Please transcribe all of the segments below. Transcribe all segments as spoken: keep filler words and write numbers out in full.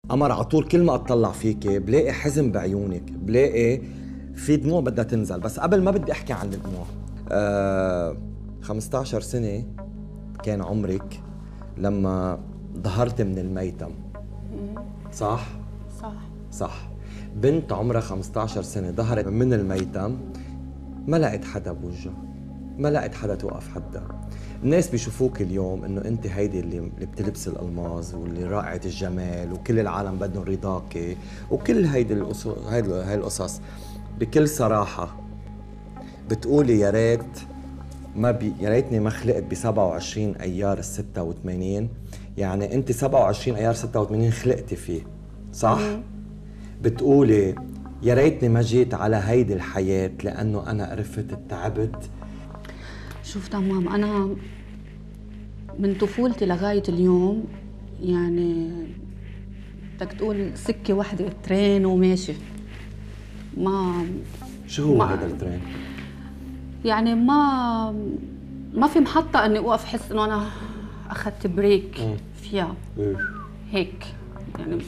قمر على طول كل ما اطلع فيكي بلاقي حزن بعيونك، بلاقي في دموع بدها تنزل. بس قبل ما بدي احكي عن الدموع، آه خمسة عشر سنة كان عمرك لما ظهرت من الميتم، صح؟ صح صح. بنت عمرها خمسة عشر سنة ظهرت من الميتم، ما لقيت حدا بوجهها، ما لقيت حدا توقف حدها. الناس بيشوفوك اليوم انه انت هيدي اللي اللي بتلبس الالماظ واللي رائعة الجمال وكل العالم بدهم رضاكي وكل هيدي القصص، هيدي هاي القصص. بكل صراحة بتقولي يا ريت ما بي يا ريتني ما خلقت ب سبعة وعشرين ايار ال ستة وثمانين، يعني انت سبعة وعشرين ايار ستة وثمانين خلقتي فيه، صح؟ مم. بتقولي يا ريتني ما جيت على هيدي الحياة لانه انا عرفت تعبت. شوف تمام، انا من طفولتي لغايه اليوم يعني بدك تقول سكه واحده ترين وماشي. ما شو هو هذا الترين؟ يعني ما ما في محطه اني اوقف احس انه انا اخذت بريك فيها هيك يعني.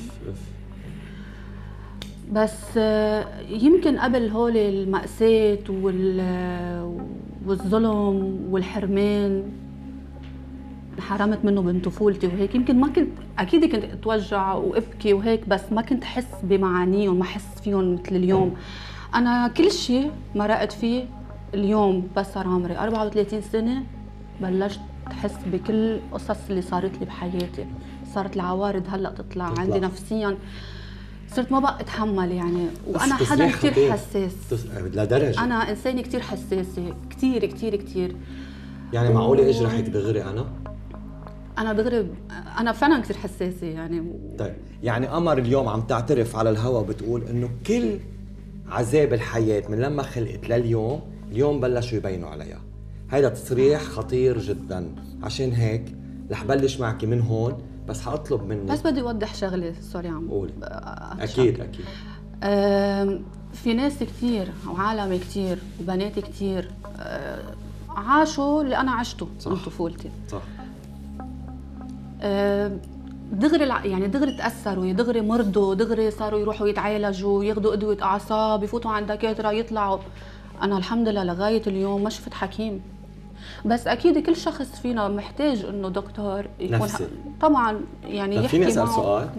بس يمكن قبل هول المأساة والظلم والحرمان انحرمت منه من طفولتي وهيك، يمكن ما كنت اكيد كنت اتوجع وابكي وهيك، بس ما كنت احس بمعانيهم، ما احس فيهم مثل اليوم. انا كل شيء مرقت فيه اليوم بس صار عمري أربعة وثلاثين سنة بلشت احس بكل القصص اللي صارت لي بحياتي. صارت العوارض هلا تطلع, تطلع. عندي نفسيا صرت ما بقى اتحمل يعني. وانا حدا كثير حساس لدرجه انا انسانه كثير حساسه، كثير كثير كثير. يعني معقوله اجرحك دغري؟ انا انا دغري انا فعلا كثير حساسه يعني. طيب يعني قمر اليوم عم تعترف على الهوا بتقول انه كل عذاب الحياه من لما خلقت لليوم اليوم بلشوا يبينوا عليها. هيدا تصريح خطير جدا، عشان هيك رح بلش معك من هون، بس حاطلب منك بس بدي اوضح شغله. سوري عم قولي. اكيد اكيد. في ناس كثير وعالم كثير وبنات كثير عاشوا اللي انا عشته من طفولتي. صح. دغري يعني دغري تاثروا، دغري مرضوا، دغري صاروا يروحوا يتعالجوا، ياخذوا ادويه اعصاب، يفوتوا عند دكاتره، يطلعوا. انا الحمد لله لغايه اليوم ما شفت حكيم. بس اكيد كل شخص فينا محتاج انه دكتور يكون نفسي. طبعا يعني يحكي. فيني اسال سؤال؟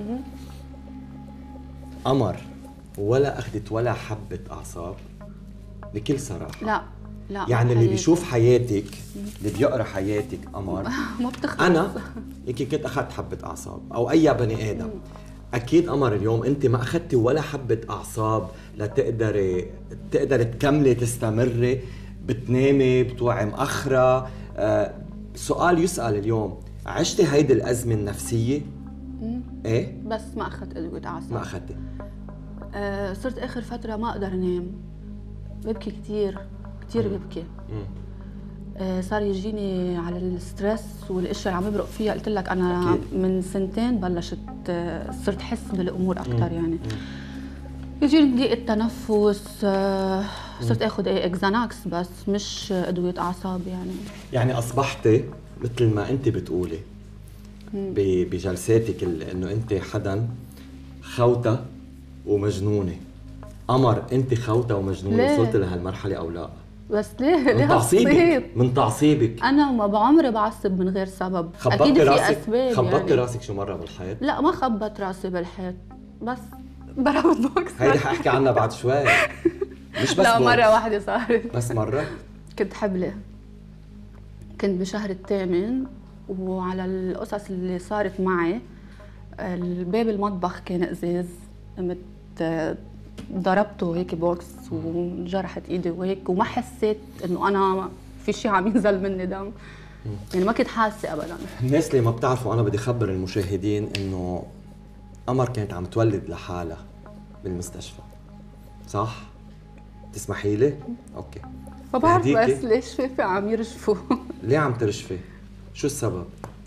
قمر ولا اخذت ولا حبه اعصاب؟ بكل صراحه لا لا. يعني اللي بيشوف حياتك، اللي بيقرا حياتك قمر ما بتخلص. انا يمكن كنت اخذت حبه اعصاب او اي بني ادم. اكيد قمر اليوم انت ما اخذتي ولا حبه اعصاب لتقدري تقدري تكملي تستمري، بتنامي بتوعي مأخرة. آه سؤال يسأل اليوم، عشتي هيدي الأزمة النفسية؟ مم. ايه؟ بس ما أخذت أدوية أعصاب. ما أخذتي؟ آه صرت آخر فترة ما أقدر أنام، ببكي كثير كثير ببكي. آه صار يجيني على الستريس والاشياء اللي عم ببرق فيها. قلت لك أنا أكيد. من سنتين بلشت آه صرت أحس بالأمور أكثر يعني. يجيني ضيق التنفس. آه صرت اخذ اكزاناكس بس مش ادويه اعصاب يعني. يعني اصبحتي مثل ما انت بتقولي بجلساتك انه انت حدا خوته ومجنونه. قمر انت خوته ومجنونه، وصلت لهالمرحله او لا؟ بس ليه؟ من تعصيبك من تعصيبك انا ما بعمري بعصب من غير سبب. اكيد في اسباب. خبطتي يعني. راسك شو مره بالحيط؟ لا ما خبط راسي بالحيط، بس ضربت بوكس. هيدي حاحكي عنها بعد شوي. مش بس لا بوكس. مرة واحدة صارت. بس مرة؟ كنت حبلة، كنت بشهر الثامن، وعلى القصص اللي صارت معي الباب المطبخ كان ازاز، قمت ضربته هيك بوكس وجرحت ايدي وهيك، وما حسيت انه انا في شيء عم ينزل مني دم يعني، ما كنت حاسة ابدا. الناس اللي ما بتعرفوا، انا بدي اخبر المشاهدين انه قمر كانت عم تولد لحالها بالمستشفى، صح؟ تسمحي لي؟ اوكي. ما بعرف بس ليش شايفة عم يرجفوا. ليه عم ترجفي؟ شو السبب؟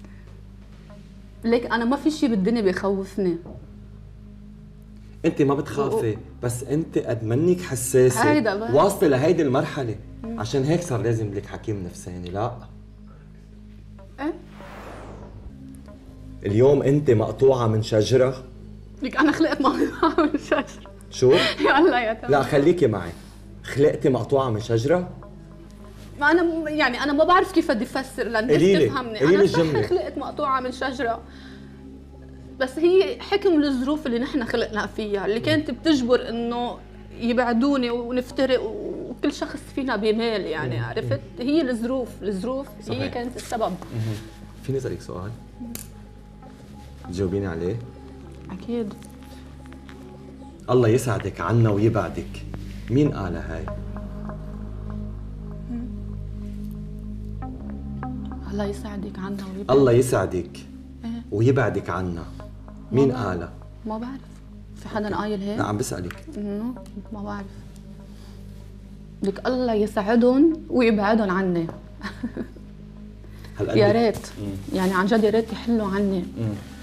ليك انا ما في شيء بالدنيا بيخوفني. انت ما بتخافي و... بس انت قد منك حساسه هيدا بقى واصله لهيدي المرحله. مم. عشان هيك صار لازم لك حكيم نفساني. لا ايه اليوم انت مقطوعه من شجره لك انا خلقت مقطوعه من شجره. شو؟ يلا يا تمام. لا خليكي معي. خلقتي مقطوعه من شجره؟ ما انا يعني انا ما بعرف كيف بدي افسر لانك تفهمني. انا صح خلقت مقطوعه من شجره، بس هي حكم الظروف اللي نحن خلقنا فيها، اللي كانت بتجبر انه يبعدوني ونفترق وكل شخص فينا بيمال يعني. عرفت؟ هي الظروف، الظروف هي كانت السبب. فيني اسالك سؤال؟ تجاوبيني عليه؟ اكيد. الله يسعدك عنا ويبعدك، مين قالها هاي؟ الله يسعدك عنا ويبعدك. الله يسعدك ويبعدك عنا، مين قالها؟ ما بعرف. في حدا قايل هيك؟ لا عم بسألك. انه ما بعرف. لك الله يسعدهم ويبعدهم عني. يا ريت يعني عن جد يا ريت يحلوا عني.